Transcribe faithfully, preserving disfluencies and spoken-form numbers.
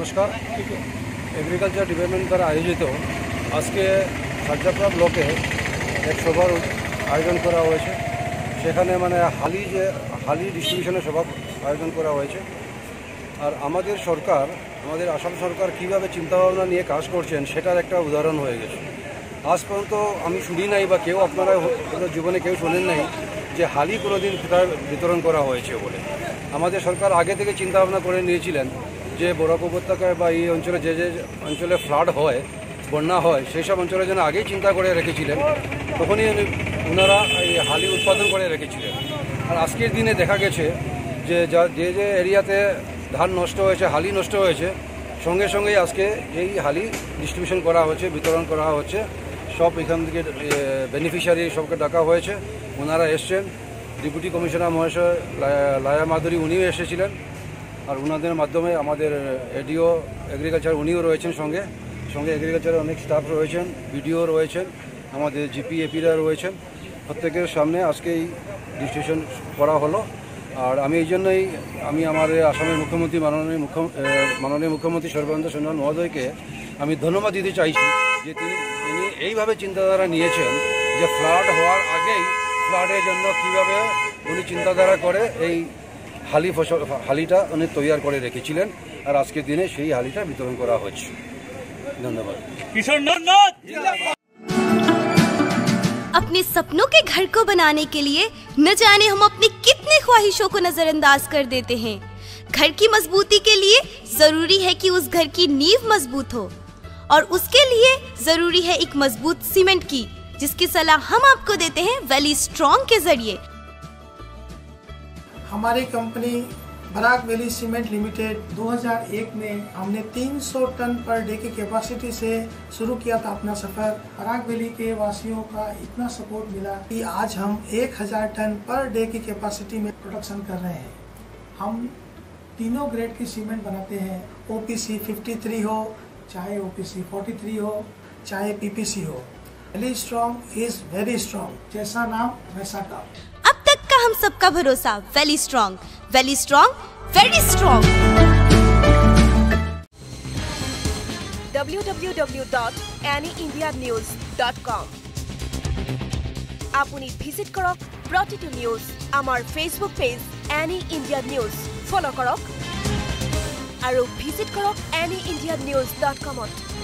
নমস্কার। Agriculture department দ্বারা আয়োজিত আজকে সাজ্জাপুরা ব্লকে এক সভার আয়োজন করা হয়েছে। সেখানে মানে হালি যে হালি ডিস্ট্রিবিউশনের সভা আয়োজন করা হয়েছে। আর আমাদের সরকার, আমাদের আসাম সরকার কীভাবে চিন্তাভাবনা নিয়ে কাজ করছেন সেটার একটা উদাহরণ হয়ে গেছে। আজ পর্যন্ত আমি শুনি নাই বা কেউ আপনারা জীবনে কেউ শোনেন নাই যে হালি কোনো দিন কোথায় বিতরণ করা হয়েছে বলে। আমাদের সরকার আগে থেকে চিন্তাভাবনা করে নিয়েছিলেন যে বরাক উপত্যকায় বা এই অঞ্চলে যে যে অঞ্চলে ফ্লাড হয়, বন্যা হয়, সেই সব অঞ্চলে যেন আগেই চিন্তা করে রেখেছিলেন, তখনই ওনারা এই হালি উৎপাদন করে রেখেছিলেন। আর আজকের দিনে দেখা গেছে যে যা যে যে এরিয়াতে ধান নষ্ট হয়েছে, হালি নষ্ট হয়েছে, সঙ্গে সঙ্গেই আজকে এই হালি ডিস্ট্রিবিউশন করা হচ্ছে, বিতরণ করা হচ্ছে। সব এখান থেকে বেনিফিশিয়ারি সবকে ডাকা হয়েছে, ওনারা এসছেন। ডেপুটি কমিশনার মহাশয় লায়া মাধুরী উনিও এসেছিলেন। আর ওনাদের মাধ্যমে আমাদের এডিও এগ্রিকালচার উনিও রয়েছেন, সঙ্গে সঙ্গে এগ্রিকালচারের অনেক স্টাফ রয়েছেন, বিডিও রয়েছেন, আমাদের জিপি এপিরা রয়েছেন। প্রত্যেকের সামনে আজকে এই ডিস্ট্রিবিউশন করা হলো। আর আমি এই জন্যই আমি আমাদের আসামের মুখ্যমন্ত্রী মাননীয় মুখ্য মাননীয় মুখ্যমন্ত্রী সর্বানন্দ সোনোয়াল মহোদয়কে আমি ধন্যবাদ দিতে চাইছি যে তিনি তিনি এইভাবে চিন্তাধারা নিয়েছেন যে ফ্লাড হওয়ার আগেই ফ্লাডের জন্য কীভাবে উনি চিন্তাধারা করে এই হালি ফসল হালিটা উনি তৈরি করে রেখেছিলেন। আর আজকের দিনে সেই হালিটা বিতরণ করা হচ্ছে। ধন্যবাদ। अपने सपनों के घर को बनाने के लिए न जाने हम अपनी कितनी ख्वाहिशों को नजरअंदाज कर देते हैं। घर की मजबूती के लिए जरूरी है कि उस घर की नींव मजबूत हो, और उसके लिए जरूरी है एक मजबूत सीमेंट की, जिसकी सलाह हम आपको देते हैं वैली स्ट्रॉन्ग के जरिए। हमारी company Barak valley cement limited दो हज़ार एक में हमने तीन सौ टन पर डे की कैपेसिटी से शुरू किया था अपना सफर। बराक वैली के वासियों का इतना सपोर्ट मिला कि आज हम एक हज़ार टन पर डे की कैपेसिटी में प्रोडक्शन कर रहे हैं। हम तीनों ग्रेड की सीमेंट बनाते हैं, ओपीसी तिरेपन हो, चाहे ओपीसी तैंतालीस हो, चाहे पीपीसी हो। Valley strong is very strong, जैसा नाम वैसा काम। अब तक का हम सबका भरोसा valley strong, valley strong, very strong. W W W dot any India news dot com আপুনি ভিজিট কৰক প্ৰতিটো নিউজ। আমাৰ Facebook page any India news follow কৰক আৰু ভিজিট কৰক এনি ইণ্ডিয়া নিউজ ডট কমত।